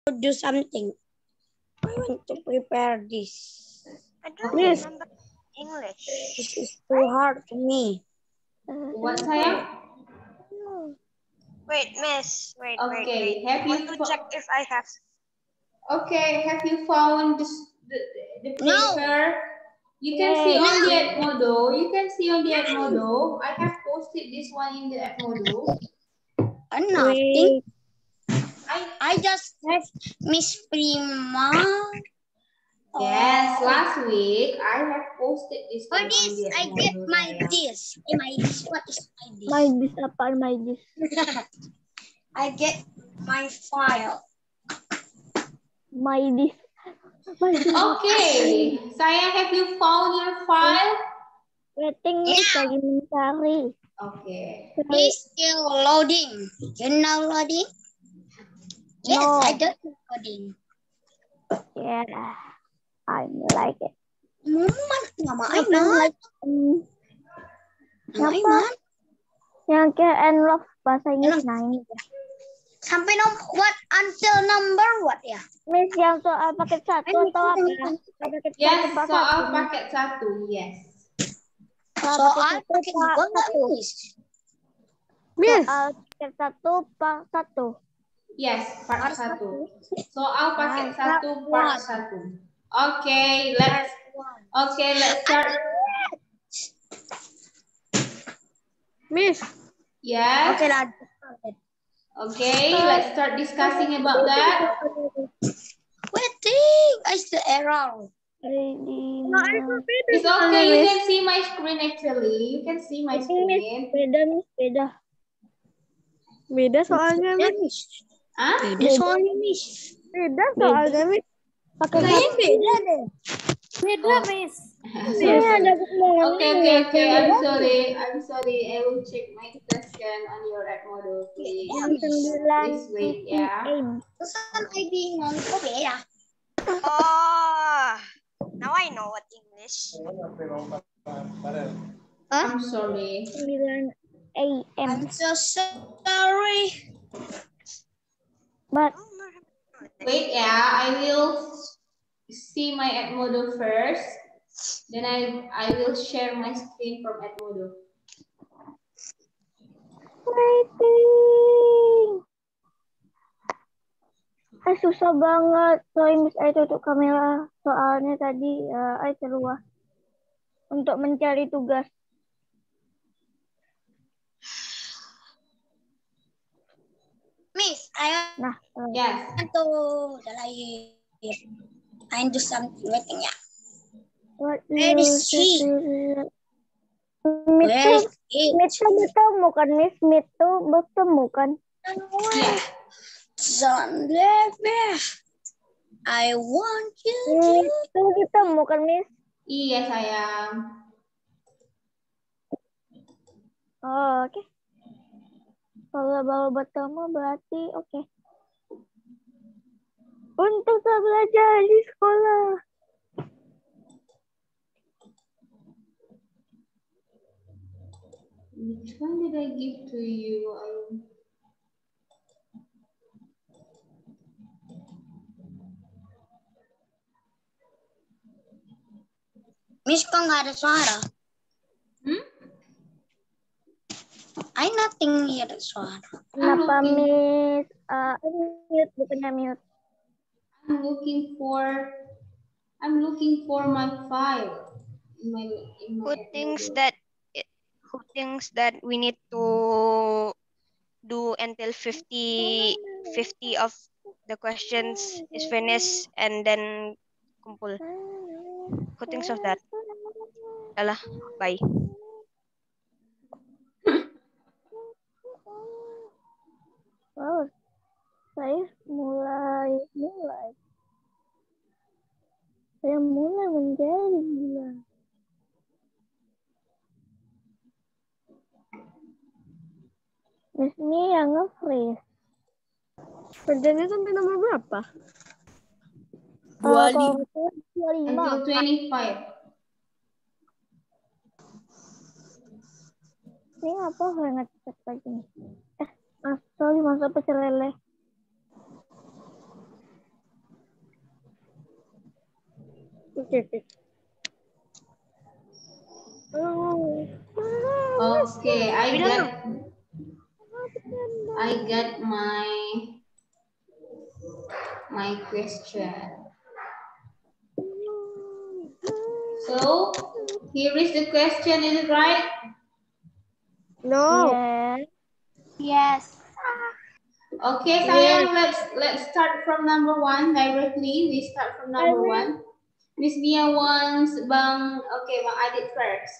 do something. I want to prepare this. I don't remember English. This is too hard for me. What sayang? Wait, miss. Wait. Okay, I want to check if I have. Okay, have you found this, the paper? No. You can see on the Edmodo. You can see on the Edmodo. I have posted this one in the Edmodo. Nothing. I just have Miss Prima. Yes, last week I have posted this For one this, on the I Edmodo. get my dish. My dish. What is my dish? My dish apa my dish? I get my file. My dish. Okay, sayang, have you found your file? Waiting nih lagi mencari. Okay. It's still loading. You know loading? Yes, No. I don't know loading. Yeah, I like it. Nama Aiman. Nama Apa? Aiman. Yang care and love bahasa Inggris nah ini. Sampai what until number what ya? Miss yang soal paket satu atau apa? Paket Yes, satu, soal paket satu, yes. Soal paket dua nggak Miss? Soal paket satu part satu. Yes, part satu. Soal paket satu, part satu. Okay, let's start. Miss. Yes. Okay lah. Okay, let's start discussing about that. Waiting, it's the error. It's okay, you can see my screen actually. You can see my screen. Beda. Beda soalnya, Miss. Hah? Beda soalnya Miss. Beda soalnya, Miss. Kayaknya beda deh. Beda, Miss. Sorry. Ada Okay. I'm sorry. I will check my question on your Edmodo, please. Please wait, yeah. Pesan ID ngontok ya. Oh, now I know what English. I'm sorry. 9 AM. I'm so sorry. But Wait, yeah. I will see my Edmodo first. Then I will share my screen from Edmodo. waiting. Susah banget. Sorry, Miss, I tutup kamera. Soalnya tadi I keluar untuk mencari tugas. Miss, I Nah, Yes. want to I do something. Waiting ya. what Where is she? Where is it? Meet tuh bertemu kan, Miss? Meet tuh bertemu kan? Yes. Sunday, I want you Meet tuh bertemu kan, Miss? Iya, sayang. Oh, oke. Kalau baru bertemu berarti oke. Untuk saya belajar di sekolah. Which one did I give to you? Miss, kok nggak ada suara? I nothing hear suara. Kenapa, Miss? Mute, bukannya mute. I'm looking for my file in my Who thinks that we need to do until 50 of the questions is finished and then kumpul? Who thinks of that? Alah, bye. Oh, saya mulai. Saya mulai menjadi gila. Miss ini yang nge-freeze. Kerjanya sampai nomor berapa? 25. until 25. Ini apa saya ngecek lagi nih? Sorry, masa pecel lele. Okay, Bilang I got my question. So here is the question, is it right? No. Yes. Okay, sayang, let's start from number 1 directly. We start from number 1. Miss Mia wants Bang Adit first.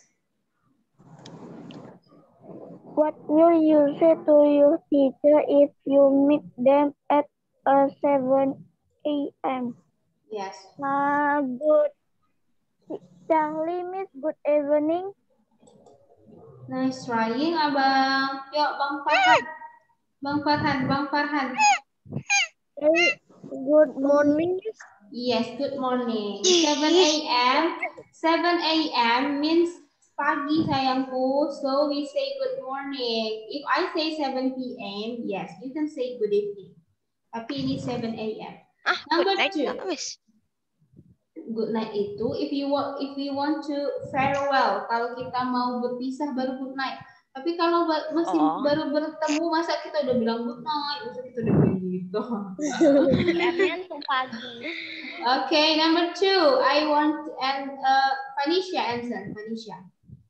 What will you say to your teacher if you meet them at 7 a.m.? Yes. Good. Charlie, Miss, good evening. Nice trying, Abang. Yuk, Bang Farhan. Hey, good morning. Yes, good morning. 7 a.m. 7 a.m. means pagi, sayangku. So we say good morning. If I say 7 p.m., yes, you can say good evening. Tapi ini 7 a.m. Number good night 2. nggak, Miss? Good night itu if you want to farewell, kalau kita mau berpisah baru good night. Tapi kalau masih baru bertemu, masa kita udah bilang good night, masa kita udah bilang gitu. Untuk pagi. Okay, number 2. I want Felicia answer. Felicia.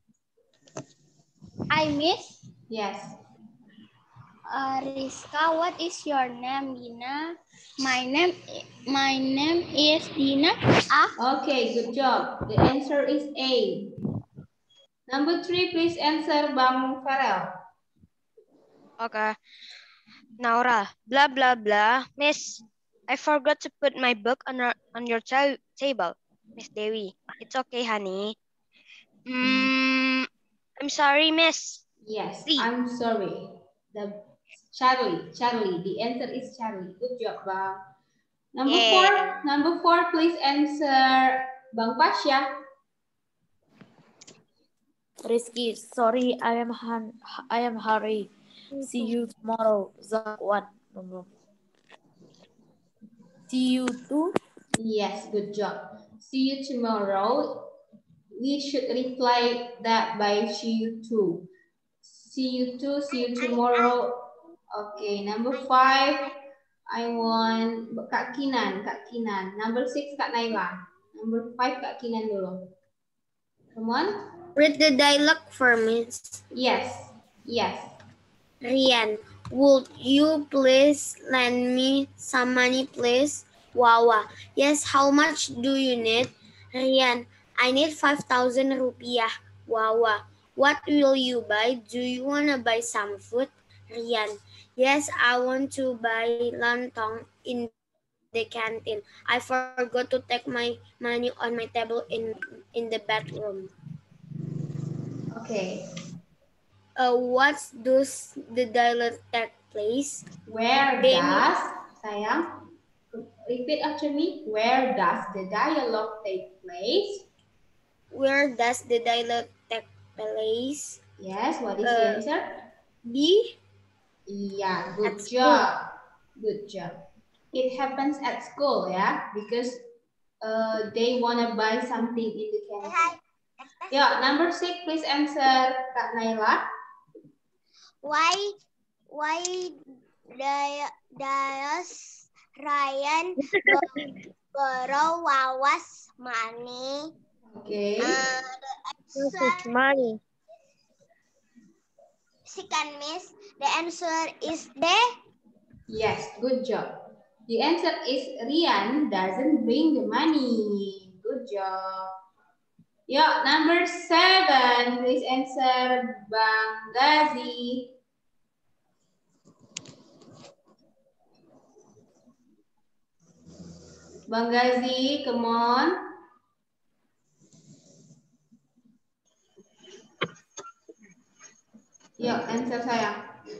I miss Yes. Rizka. What is your name, Dina? My name is Dina. Okay, good job. The answer is A. Number 3, please answer Bang Farel. Okay. Naura, blah blah blah. Miss, I forgot to put my book on your table. Miss Dewi, it's okay, honey. I'm sorry, Miss. Yes, D. I'm sorry. Charlie. The answer is Charlie. Good job, Bang. Number 4, please answer Bang Pasha. Rizky, sorry, I am hurry. See you tomorrow. Zakwan. See you too. Yes, good job. See you tomorrow. We should reply that by see you too. See you too. See you tomorrow. Okay, number 5. I want Kak Kinan. Number 6, Kak Naila. Number 5, Kak Kinan dulu. Come on. Read the dialogue for Miss. Yes. Rian, would you please lend me some money, please? Wawa, yes, how much do you need? Rian, I need 5,000 rupiah. Wawa, what will you buy? Do you want to buy some food? Rian, yes, I want to buy lontong in the canteen. I forgot to take my money on my table in the bathroom. Okay. What does the dialogue take place? Where does, sayang, repeat after me. Where does the dialogue take place? Where does the dialogue take place? Yes, what is the answer? B. Yeah, good At job. Good job. It happens at school, yeah, because they wanna buy something in the canteen. Yeah, number 6, please answer Kak Naila. Why does Ryan borrow Wawa's money? Okay. The answer, Money. second Miss, the answer is D. Yes, good job. The answer is Rian doesn't bring the money. Good job. Yeah, number 7, please answer Bang Gazi. Bang Gazi, come on. Yuk, answer sayang.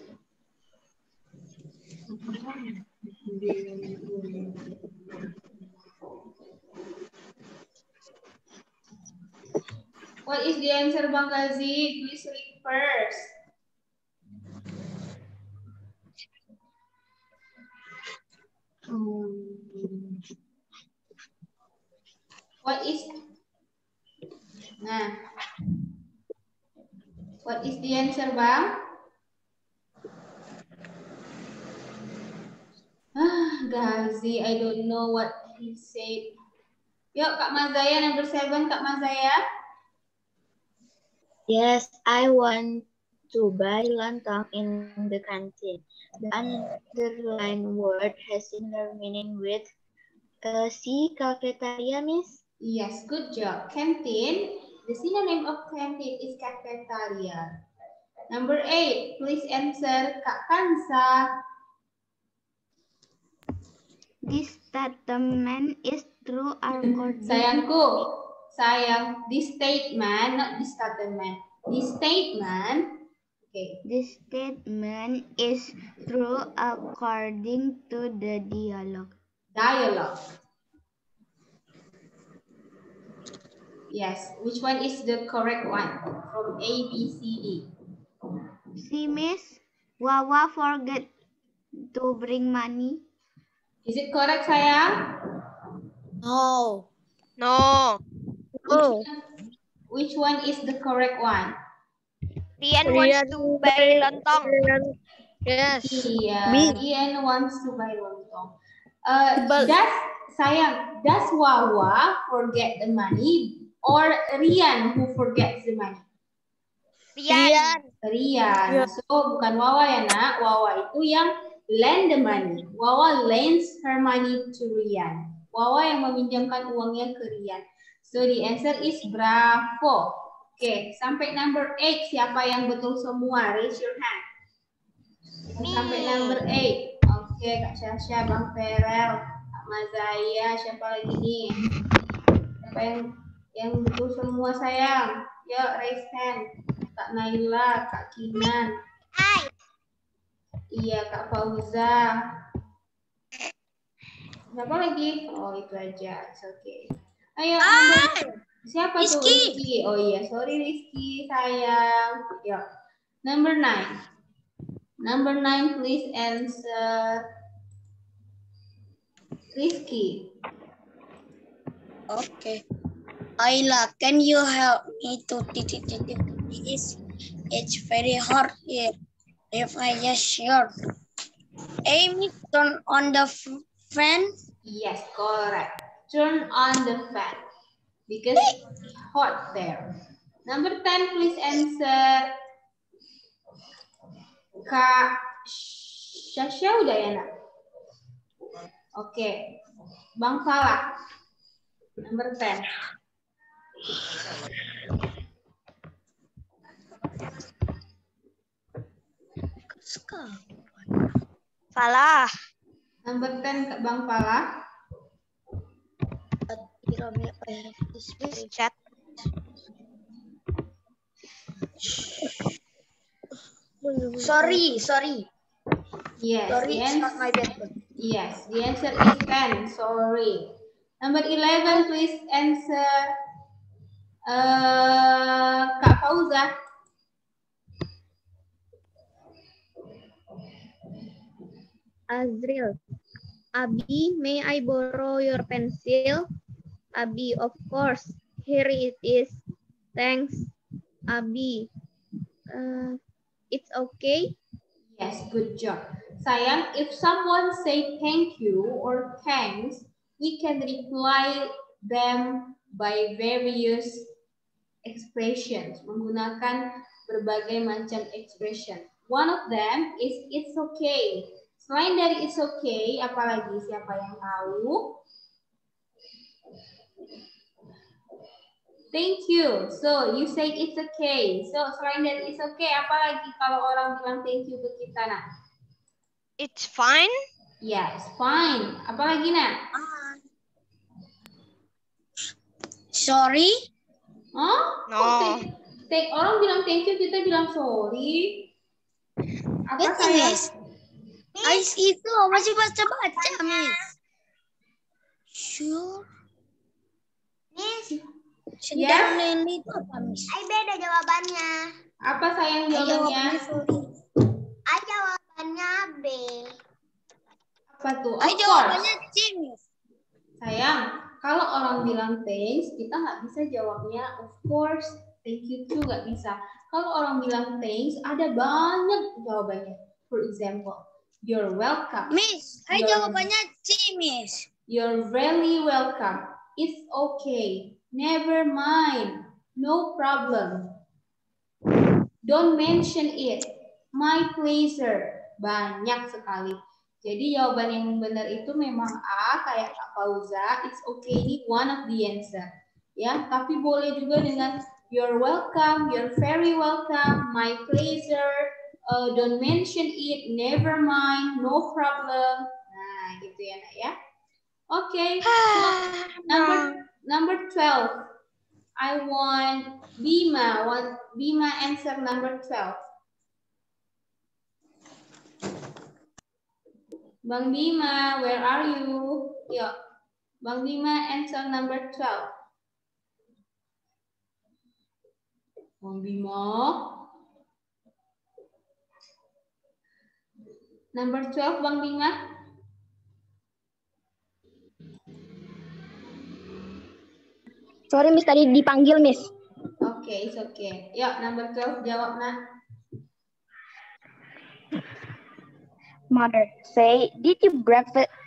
What is the answer, Bang Gazi? Please read first. What is what is the answer, Bang? Gazi, I don't know what he said. Yuk, Kak Mazaya, number 7, Kak Mazaya. Yes, I want to buy lontong in the canteen. The underlined word has similar meaning with see cafeteria, Miss. Yes, good job. Canteen. The synonym of canteen is cafeteria. Number 8, please answer Kak Kansa. This statement is true according. Sayangku, sayang, this statement, not this statement. This statement, okay. This statement is true according to the dialogue. Dialogue. Yes, which one is the correct one from A, B, C, D? See, Miss, Wawa forget to bring money. Is it correct, sayang? No. No. Which one is the correct one? Rian wants to buy lontong. Yes. Iya, Rian wants to buy lontong. Does Wawa forget the money or Rian who forgets the money? Rian. So bukan Wawa ya nak. Wawa itu yang lend the money. Wawa lends her money to Rian. Wawa yang meminjamkan uangnya ke Rian. So the answer is bravo. Oke, sampai number 8 siapa yang betul semua? Raise your hand. Sampai number 8. Oke, Kak Syasha, Bang Ferel, Kak Mazaya, siapa lagi nih? Siapa yang betul semua sayang? Yuk, raise hand. Kak Naila, Kak Kinan. Iya, Kak Fauza. Siapa lagi? Oh, itu aja. It's okay. Ayo, siapa tuh? Rizky. Oh iya, sorry Rizky, sayang. Yuk. Number 9. Number 9, please answer. Rizky. Okay. Ayla, can you help me to this? It's very hard here. If I just sure. Amy, turn on the fan. Yes, correct. Turn on the fan because it's hot there. Number 10, please answer. Kak Syasha udah ya nak? Oke. Bang Falah. Number 10. Falah. Number 10 Kak Bang Falah. Chat. Sorry. Yes, Sorry, the it's not my bad. yes, the answer is 10. Sorry. Number 11, please answer. Kak Fauza. Azril. Abi, may I borrow your pencil? Abi, of course. Here it is. Thanks, Abi. It's okay? Yes, good job. Sayang, if someone say thank you or thanks, we can reply them by various expressions, menggunakan berbagai macam expression. One of them is it's okay. Selain dari it's okay, apalagi siapa yang tahu? Thank you. So, you say it's okay. So, selain dari it's okay, apalagi kalau orang bilang thank you ke kita, nak? It's fine. Yes, fine. Apalagi, nak? Sorry. Oh? No. Orang bilang thank you, kita bilang sorry. Apa saya? Miss itu masih baca-baca, Miss. Sure. Miss? Sedang Nelly itu apa, Miss? Beda jawabannya. Apa sayang jawabannya? Jawabannya B. Apa tuh? Jawabannya C, Miss. Sayang, kalau orang bilang thanks, kita nggak bisa jawabnya of course, thank you too, nggak bisa. Kalau orang bilang thanks, ada banyak jawabannya. For example, you're welcome. Miss, hai jawabannya C, Miss. You're very welcome. It's okay. Never mind. No problem. Don't mention it. My pleasure. Banyak sekali. Jadi jawaban yang benar itu memang A, kayak Kak Fauza. It's okay, ini one of the answer. Ya, tapi boleh juga dengan you're welcome, you're very welcome, my pleasure, don't mention it, never mind, no problem. Nah, gitu ya, Nak ya. Okay, so number 12. I want Bima. Bima answer number 12. Bang Bima, where are you? Yo, Bang Bima answer number 12. Bang Bima. Number 12, Bang Bima. Sorry, Miss, tadi dipanggil, Miss. Okay, it's okay. Yuk, number 12, jawab, Nak. Mother say, did you break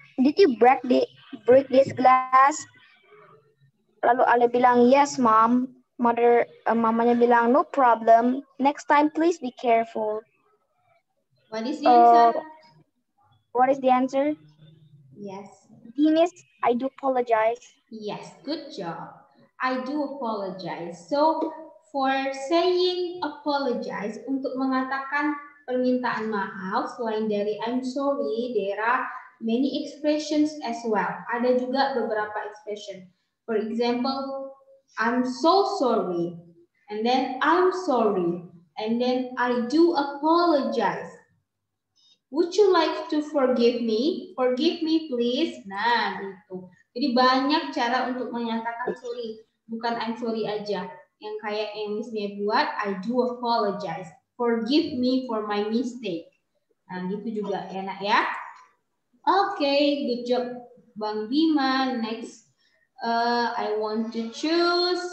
this glass? Lalu Ale bilang, yes, mom. Mamanya bilang, no problem. Next time, please be careful. What is the answer? What is the answer? Yes. Miss, I do apologize. Yes, good job. I do apologize. So, for saying apologize, untuk mengatakan permintaan maaf, selain dari I'm sorry, there are many expressions as well. Ada juga beberapa expression. For example, I'm so sorry. And then I'm sorry. And then I do apologize. Would you like to forgive me? Forgive me, please. Nah, gitu. Jadi banyak cara untuk menyatakan sorry. Bukan I'm sorry aja. Yang kayak yang Miss Mia buat, I do apologize. Forgive me for my mistake. Nah, gitu juga ya, Nak ya. Okay, good job, Bang Bima. Next, I want to choose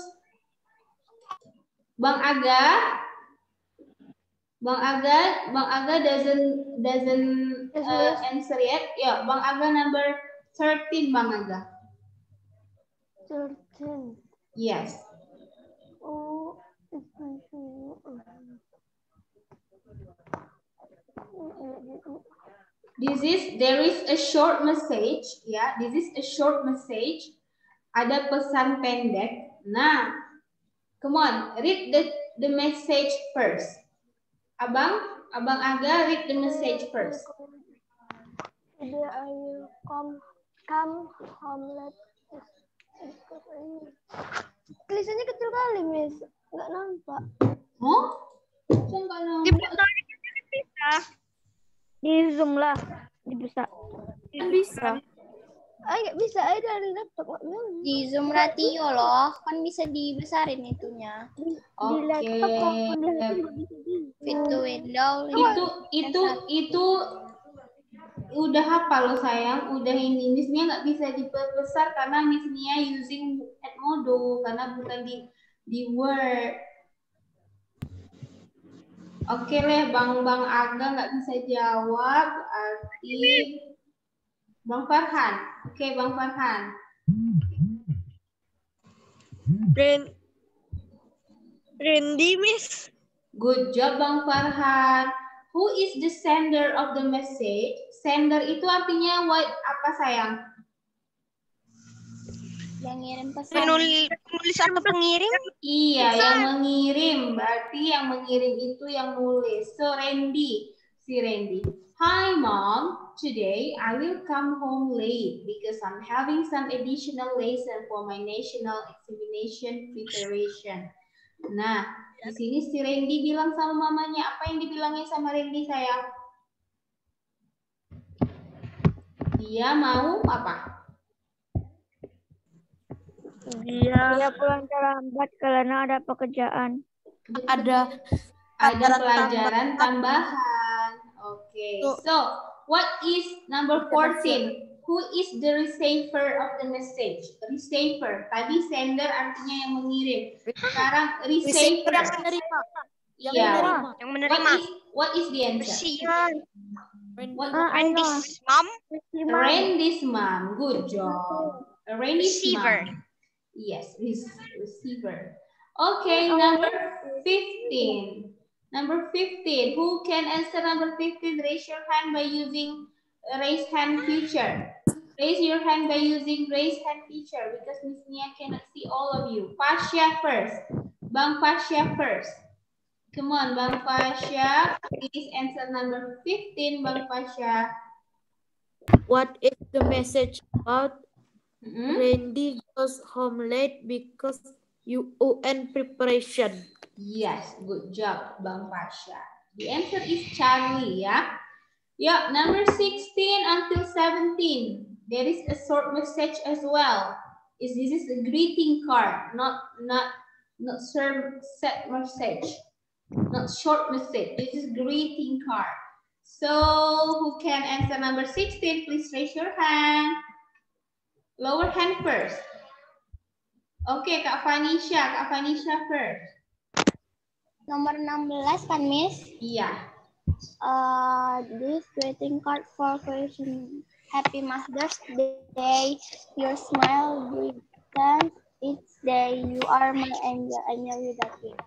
Bang Aga. Bang Aga doesn't answer yet. Yeah, Bang Aga number 13, Bang Aga. 13. Yes. Oh, there is a short message, ya. This is a short message. Ada pesan pendek. Nah, come on, read the message first. Abang Aga, read the message first. Today I will come home late. Tulisannya kecil kali, Miss. Nggak nampak. Oh? Nggak nampak. Di Zoom lah. Bisa. Nggak bisa. Dari laptop. Di Zoom ratio loh, kan bisa dibesarin itunya. Oke. Di laptop maupun di HP bisa. Fit to window. Itu udah hafal loh sayang, udah ini Miss Nia nggak bisa diperbesar karena Miss Nia using Edmodo karena bukan di Word. Oke leh, Bang Aga nggak bisa jawab, berarti Bang Farhan. Oke, Bang Farhan. Randy, Miss. Good job, Bang Farhan. Who is the sender of the message? Sender itu artinya what? Apa sayang? Yang ngirim pesan. Penulis atau pengirim? Iya, yang mengirim. Berarti yang mengirim itu yang nulis. So, Randy. Si Randy. Hi, Mom. Today, I will come home late because I'm having some additional lesson for my national examination preparation. Nah, di sini si Randy bilang sama mamanya. Apa yang dibilangnya sama Randy, sayang? Dia mau apa? Dia pulang terlambat karena ada pekerjaan. Ada pelajaran tambahan. Oke. So, what is number 14? who is the receiver of the message? Receiver. Tadi sender artinya yang mengirim. Sekarang receiver. Yang menerima. Yeah. Yang menerima. What is the answer? Receiver. Randy's Mom. Randy's mom. Good job. Randy's Receiver. mom. Yes, receiver. Okay, number 15. Number 15. Who can answer number 15? Raise your hand by using raise hand feature. Raise your hand by using raise hand feature because Miss Nia cannot see all of you. Pasha first. Bang Pasha first. Come on, Bang Pasha. Please answer number 15, Bang Pasha. What is the message about? Mm-hmm. Randy goes home late because UN preparation. Yes, good job, Bang Pasha. The answer is Charlie, yeah? Yeah, number 16 until 17. There is a short message as well. This is a greeting card, not set message, not short message. This is greeting card. So who can answer number 16? Please raise your hand. Lower hand first. Okay, Kak Vanisha first. Nomor 16 kan, Miss? Iya. This greeting card for Christmas. Happy Mother's Day. Your smile brightens each day. You are my angel. I know you that way.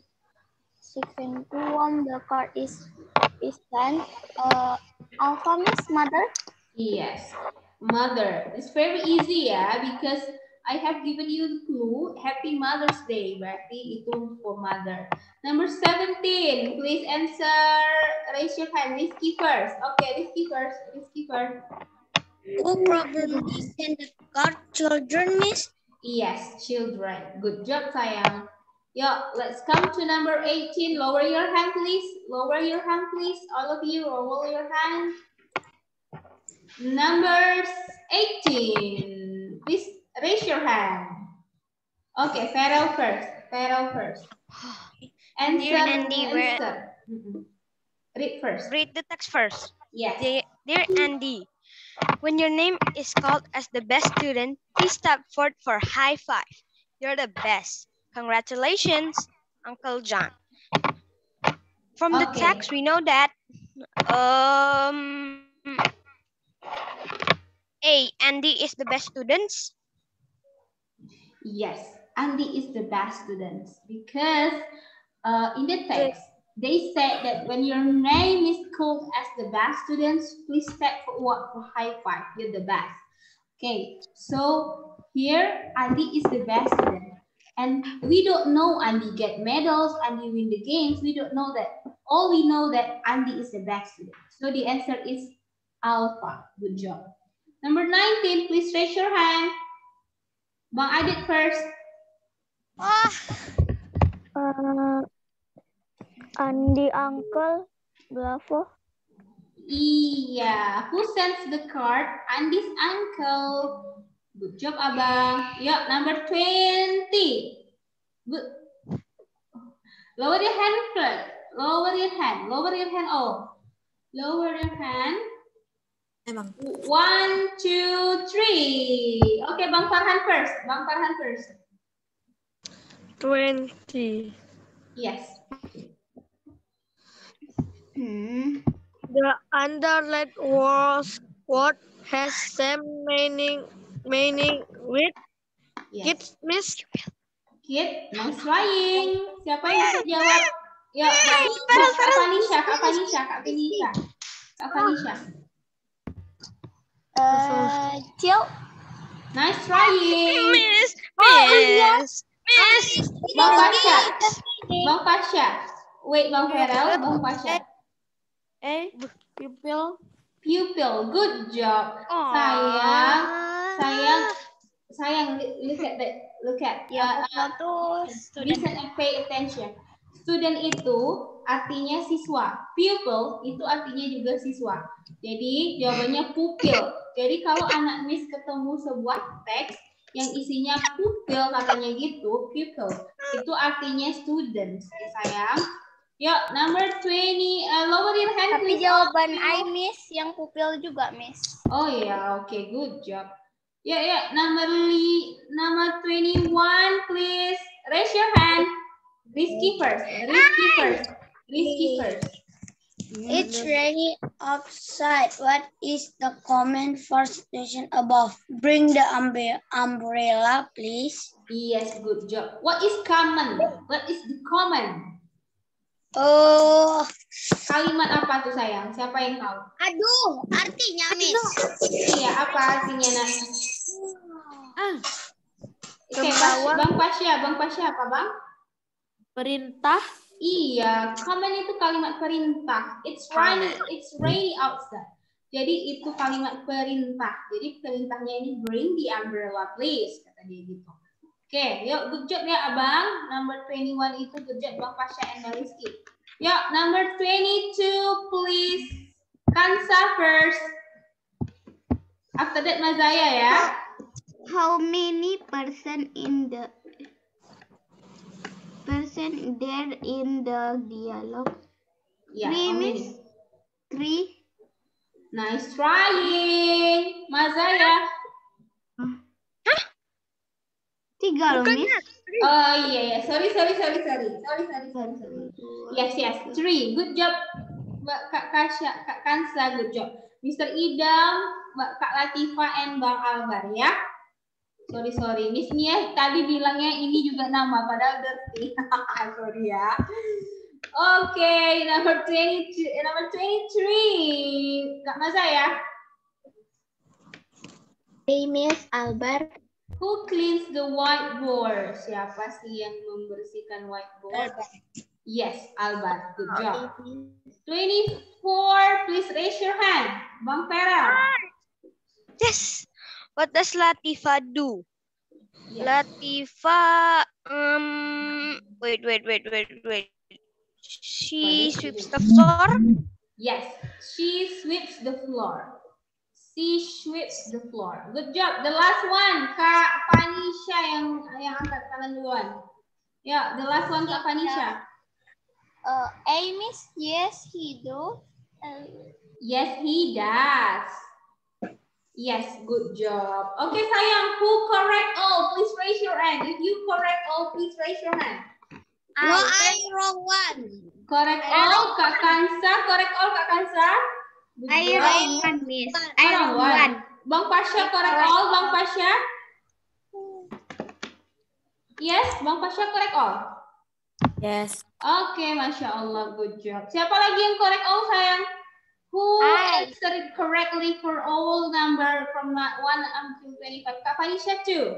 16:1. The card is sent. Alpha, Miss, mother. Yes, mother. It's very easy ya, because I have given you the clue. Happy Mother's Day. Berarti itu for mother. Number 17. Please answer. Raise your hand. Rizky first. Okay, Rizky first. Who probably sent the card? Children, Miss? Yes, children. Good job, sayang. Yo, let's come to number 18. Lower your hand, please. Lower your hand, please. All of you, lower your hand. Number 18. Please raise your hand. Okay, Farrell first. Answer. Dear Andy, Read first. read the text first. Yes. Dear Andy, when your name is called as the best student, please step forward for high five. You're the best. Congratulations, Uncle John. From the Okay. text, we know that A, Andy is the best student. Yes, Andy is the best student because in the text they said that when your name is called as the best students, please step forward for high five. You're the best. Okay, so here Andy is the best student, and we don't know Andy get medals, Andy win the games. We don't know that. All we know that Andy is the best student. So the answer is Alpha. Good job. Number 19, please raise your hand. Bang Adit first. Andy uncle, bravo. Iya, who sends the card? Andy's uncle. Good job, Abang. Yuk, number 20. Good. Lower your hand first. Lower your hand all. Lower your hand. Emang. 1, 2, 3. Okay, Bang Farhan first. 20. Yes. The underlined word has same meaning with Yes. kids, Miss. Kid, nice trying. Siapa yang bisa jawab? Ya, Kak Fanisha. Cil. Nice trying. Miss. Bang Pasha. Wait, Bang Farel, Bang Pasha. Pupil. Good job. Sayang. Look at. Listen and pay attention. Student itu artinya siswa. Pupil itu artinya juga siswa. Jadi jawabannya pupil. Jadi kalau anak Miss ketemu sebuah teks yang isinya pupil katanya gitu, pupil itu artinya student, ya sayang. Yuk, number 20. Lower your hand, Tapi please. jawaban I, Miss, yang pupil juga, Miss. Oh ya, oke, good job. Ya, number 21, please. Raise your hand. Rizky first. It's raining outside. What is the comment for situation above? Bring the umbrella, please. Yes, good job. What is common? What is the common? Oh, Kalimat apa tuh sayang? Siapa yang tahu? aduh, artinya, Miss. Iya, apa artinya nak? Oke, Bang Pasya apa Bang? Perintah. Iya, command itu kalimat perintah. It's rainy outside. Jadi itu kalimat perintah. Jadi perintahnya ini bring the umbrella please, kata dia gitu. Oke, yuk good job ya Abang. Number 21 itu good job Bang Pasha and Bang Rizky. Yuk, number 22 please. Kansa first. After that Mazaya ya. How many person there in the dialogue? Ya, Three, how Miss. many? 3. Nice trying. Mazaya. 3 loh, Miss. Oh iya, sorry. Yes, 3. Good job, Mbak Kak Kansa, good job. Mr. Idam, Mbak Kak Latifa, and Bang Albar ya. Sorry. Miss Mia tadi bilangnya ini juga nama, padahal dirty. Sorry ya. Oke, number 23. Kak Maza ya. Hey, Miss Albert. Who cleans the whiteboard? Siapa sih yang membersihkan whiteboard? Yes, Albar. Good job. 24, please raise your hand. Bang Pera. Yes. What does Latifa do? Yes. Latifa, wait. She sweeps the floor. Yes, she sweeps the floor. Good job. The last one, Kak Fanisha yang angkat tangan duluan. Ya, the last one Kak Fanisha. Miss, yes, he do. Yes, he does. Yes, good job. Okay, sayang, who correct all? Please raise your hand. If you correct all, please raise your hand. No, I wrong one. Correct all, Kak Kansa. Correct all, Kak Kansa. I wrong one, Miss. I wrong one. one. Bang Pasha, correct all, Bang Pasha. Yes, Bang Pasha, correct all. Yes. Okay, Masya Allah, good job. Siapa lagi yang correct all, sayang? Who answered correctly for all number from 1 until 25? Kak Fanisha too.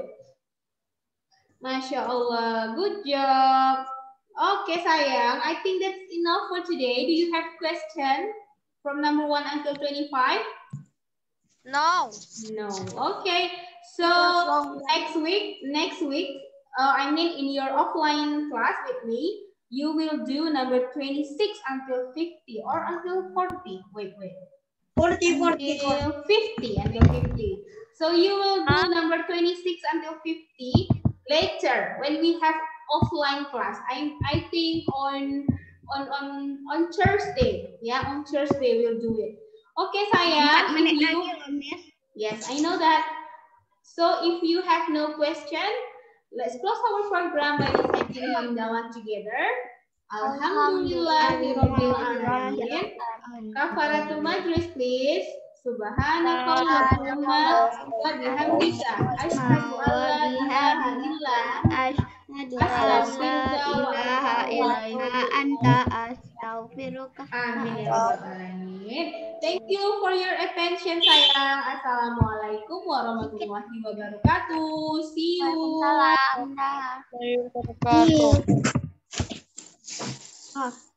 Masya Allah, good job. Okay, sayang. I think that's enough for today. Do you have question from number 1 until 25? No. Okay. So next week, I mean in your offline class with me, you will do number 26 until 50 or until 40. Wait. 40. Until 50. So you will do number 26 until 50 later when we have offline class. I think on Thursday. Yeah, on Thursday we'll do it. Okay, sayang. Yes, I know that. So if you have no question, let's close our program by reciting hamdalah together. Alhamdulillahirabbil alamin. Kafaratul majlis, please. Subhanakallahumma wa bihamdika asyhadu an la ilaha illa anta astaghfiruka. Amin ya rabbal alamin. Thank you for your attention, sayang. Assalamualaikum warahmatullahi wabarakatuh. See you. Waalaikumsalam. Waalaikumsalam.